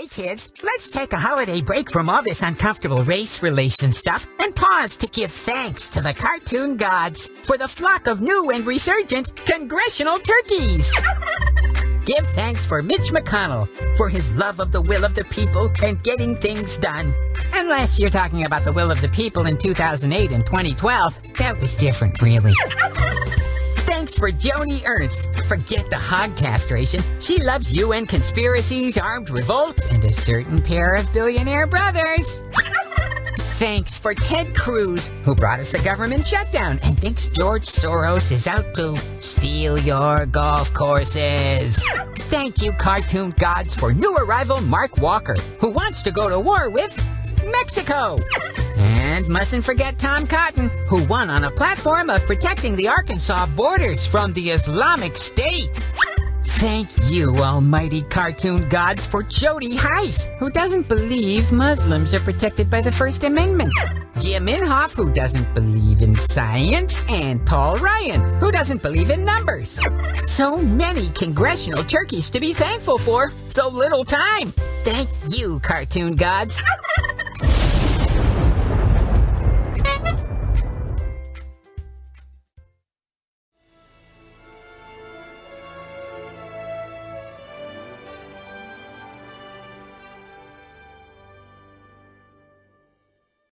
Okay, kids, let's take a holiday break from all this uncomfortable race relation stuff and pause to give thanks to the cartoon gods for the flock of new and resurgent Congressional Turkeys. Give thanks for Mitch McConnell for his love of the will of the people and getting things done. Unless you're talking about the will of the people in 2008 and 2012. That was different, really. Thanks for Joni Ernst. Forget the hog castration. She loves UN conspiracies, armed revolt, and a certain pair of billionaire brothers. Thanks for Ted Cruz, who brought us the government shutdown and thinks George Soros is out to steal your golf courses. Thank you, cartoon gods, for new arrival Mark Walker, who wants to go to war with Mexico. And mustn't forget Tom Cotton, who won on a platform of protecting the Arkansas borders from the Islamic State. Thank you, almighty cartoon gods, for Jody Heiss, who doesn't believe Muslims are protected by the First Amendment. Jim Inhofe, who doesn't believe in science, and Paul Ryan, who doesn't believe in numbers. So many congressional turkeys to be thankful for, so little time. Thank you, cartoon gods.